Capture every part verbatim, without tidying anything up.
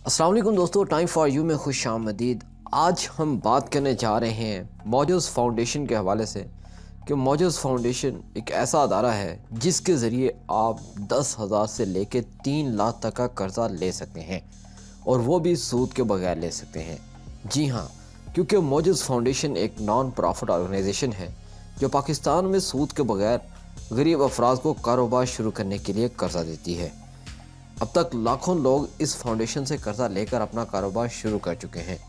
अस्सलाम वालेकुम दोस्तों, टाइम फॉर यू में खुश आमदीद। आज हम बात करने जा रहे हैं मौजूज़ फाउंडेशन के हवाले से कि मौजूज़ फाउंडेशन एक ऐसा अदारा है जिसके ज़रिए आप दस हज़ार से लेकर तीन लाख तक का कर्ज़ा ले सकते हैं और वो भी सूद के बगैर ले सकते हैं। जी हाँ, क्योंकि मौजूज़ फाउंडेशन एक नॉन प्रॉफिट ऑर्गेनाइजेशन है जो पाकिस्तान में सूद के बगैर गरीब अफराद को कारोबार शुरू करने के लिए कर्ज़ा देती है। अब तक लाखों लोग इस फाउंडेशन से कर्ज़ा लेकर अपना कारोबार शुरू कर चुके हैं।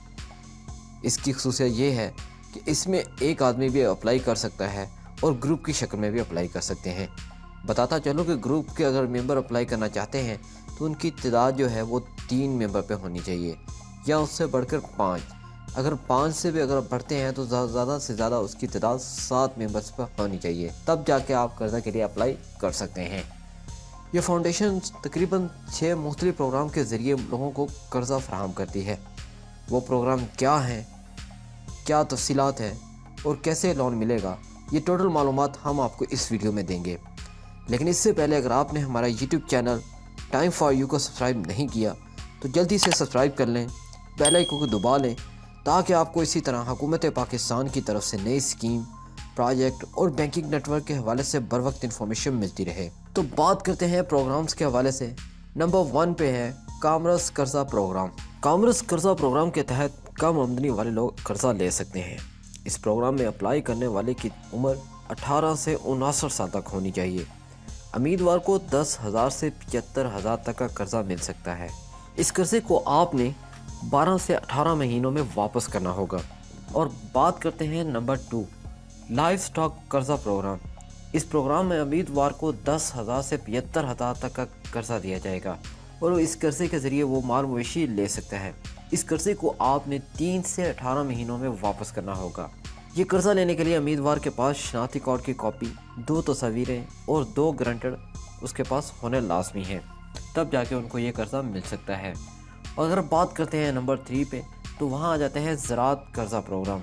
इसकी ख़ुसूसियत ये है कि इसमें एक आदमी भी अप्लाई कर सकता है और ग्रुप की शक्ल में भी अप्लाई कर सकते हैं। बताता चलो कि ग्रुप के अगर मेंबर अप्लाई करना चाहते हैं तो उनकी तादाद जो है वो तीन मेंबर पे होनी चाहिए या उससे बढ़कर पाँच। अगर पाँच से भी अगर बढ़ते हैं तो ज़्यादा से ज़्यादा उसकी तादाद सात मेंबर्स पर होनी चाहिए, तब जाके आप कर्ज़ा के लिए अप्लाई कर सकते हैं। ये फाउंडेशन तकरीबन छः मुख्तलिफ प्रोग्राम के ज़रिए लोगों को कर्ज़ा फराहम करती है। वो प्रोग्राम क्या हैं, क्या तफसीलात हैं और कैसे लोन मिलेगा, ये टोटल मालूमात हम आपको इस वीडियो में देंगे। लेकिन इससे पहले अगर आपने हमारा YouTube channel time for you को सब्सक्राइब नहीं किया तो जल्दी से सब्सक्राइब कर लें, बेल आइकन को दबा लें ताकि आपको इसी तरह हुकूमत पाकिस्तान की तरफ से नई स्कीम, प्रोजेक्ट और बैंकिंग नेटवर्क के हवाले से बर वक्त इन्फॉर्मेशन मिलती रहे। तो बात करते हैं प्रोग्राम्स के हवाले से। नंबर वन पे है कामर्स कर्ज़ा प्रोग्राम। कामर्स कर्ज़ा प्रोग्राम के तहत कम आमदनी वाले लोग कर्ज़ा ले सकते हैं। इस प्रोग्राम में अप्लाई करने वाले की उम्र अठारह से उनसठ साल तक होनी चाहिए। उम्मीदवार को दस हज़ार से पचहत्तर हज़ार तक का कर्ज़ा मिल सकता है। इस कर्ज़े को आपने बारह से अठारह महीनों में वापस करना होगा। और बात करते हैं नंबर टू, लाइव स्टॉक कर्ज़ा प्रोग्राम। इस प्रोग्राम में उम्मीदवार को दस हज़ार से पचहत्तर हज़ार तक का कर्ज़ा दिया जाएगा और इस कर्ज़े के ज़रिए वो माल मवेशी ले सकता है। इस कर्ज़े को आपने तीन से अठारह महीनों में वापस करना होगा। ये कर्ज़ा लेने के लिए उम्मीदवार के पास शनाख्ती कार्ड की कॉपी, दो तस्वीरें और दो गारंटर उसके पास होने लाजमी हैं, तब जाके उनको ये कर्ज़ा मिल सकता है। और अगर बात करते हैं नंबर थ्री पे, तो वहाँ आ जाते हैं ज़राअत कर्ज़ा प्रोग्राम।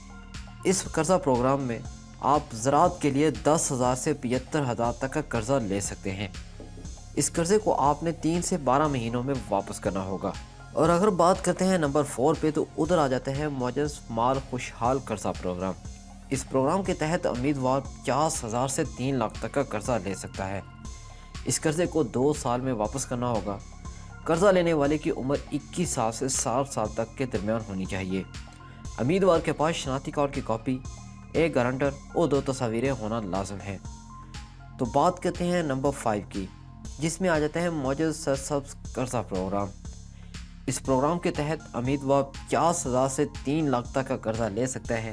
इस कर्ज़ा प्रोग्राम में आप ज़राअत के लिए दस हज़ार से पचहत्तर हज़ार तक का कर्ज़ा ले सकते हैं। इस कर्ज़े को आपने तीन से बारह महीनों में वापस करना होगा। और अगर बात करते हैं नंबर फोर पे, तो उधर आ जाते हैं मौजूज़ माल खुशहाल कर्ज़ा प्रोग्राम। इस प्रोग्राम के तहत उम्मीदवार पचास हज़ार से तीन लाख तक का कर्ज़ा ले सकता है। इस कर्ज़े को दो साल में वापस करना होगा। कर्ज़ा लेने वाले की उम्र इक्कीस साल से साठ साल तक के दरमियान होनी चाहिए। उम्मीदवार के पास शनाख्ती कार्ड की कॉपी, एक गारंटर और दो तस्वीरें होना लाजम है। तो बात करते हैं नंबर फाइव की, जिसमें आ जाते हैं मौजूद सरसब्ज़ कर्ज़ा प्रोग्राम। इस प्रोग्राम के तहत उम्मीदवार पचास हज़ार से तीन लाख तक का कर्ज़ा ले सकता है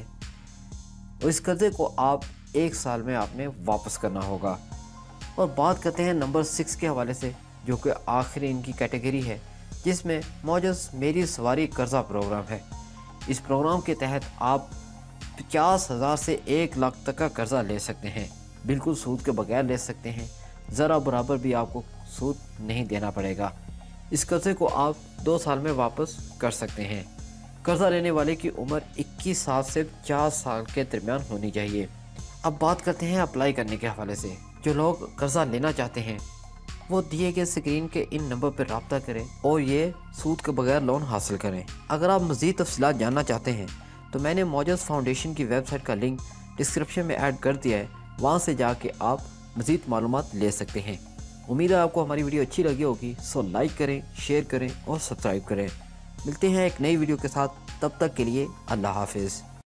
और इस कर्ज़े को आप एक साल में आपने वापस करना होगा। और बात करते हैं नंबर सिक्स के हवाले से, जो कि आखिरी इनकी कैटेगरी है, जिसमें मौजूद मेरी सवारी कर्ज़ा प्रोग्राम है। इस प्रोग्राम के तहत आप पचास हज़ार से एक लाख तक का कर्ज़ा ले सकते हैं। बिल्कुल सूद के बगैर ले सकते हैं, ज़रा बराबर भी आपको सूद नहीं देना पड़ेगा। इस कर्ज़े को आप दो साल में वापस कर सकते हैं। कर्ज़ा लेने वाले की उम्र इक्कीस साल से पचास साल के दरमियान होनी चाहिए। अब बात करते हैं अप्लाई करने के हवाले से। जो लोग कर्ज़ा लेना चाहते हैं वो दिए गए स्क्रीन के इन नंबर पर रब्ता करें और ये सूद के बगैर लोन हासिल करें। अगर आप मज़ीद तफसीलात जानना चाहते हैं तो मैंने मौजूद फाउंडेशन की वेबसाइट का लिंक डिस्क्रिप्शन में ऐड कर दिया है, वहाँ से जाके आप मज़ीद मालूमात ले सकते हैं। उम्मीद है आपको हमारी वीडियो अच्छी लगी होगी, सो लाइक करें, शेयर करें और सब्सक्राइब करें। मिलते हैं एक नई वीडियो के साथ, तब तक के लिए अल्लाह हाफिज़।